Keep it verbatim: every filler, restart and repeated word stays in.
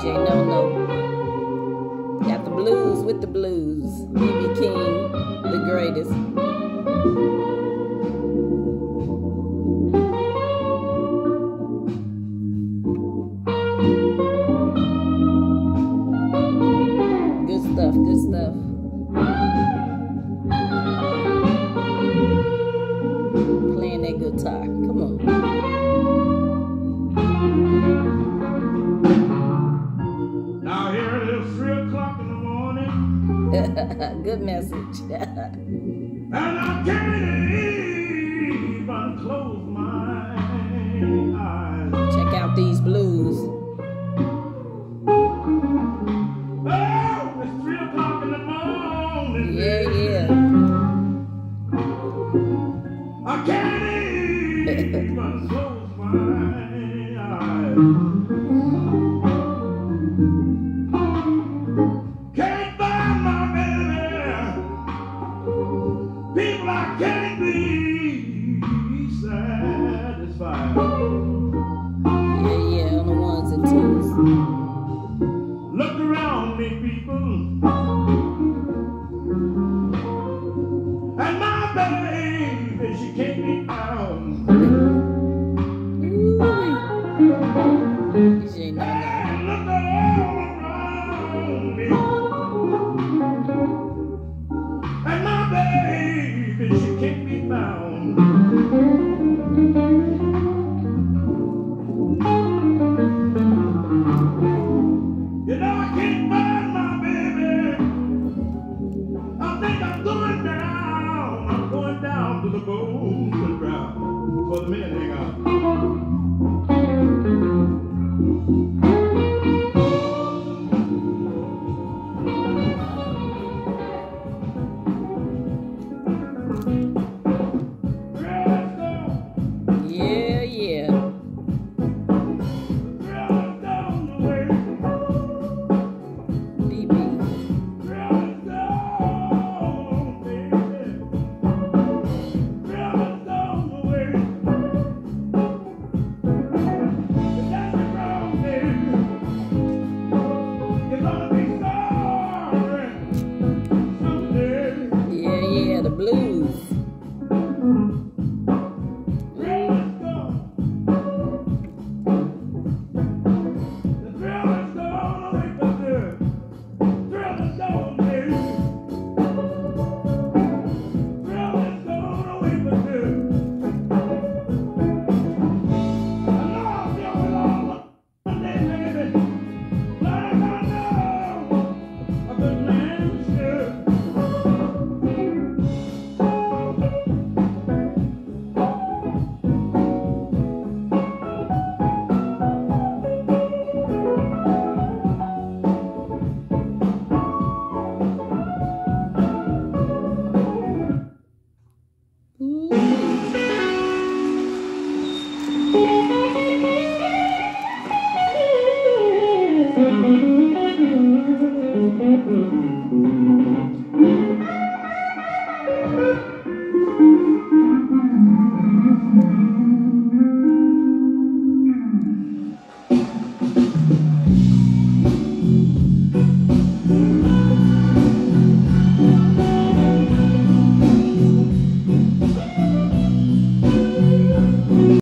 Knowno. Got the blues with the blues. B B King, the greatest. Good stuff, good stuff. Playing that guitar. Come on. Now here it is, three o'clock in the morning. Good message. And I can't even close my eyes. Check out these blues. Oh, it's three o'clock in the morning. Yeah, yeah. I can't even close my eyes.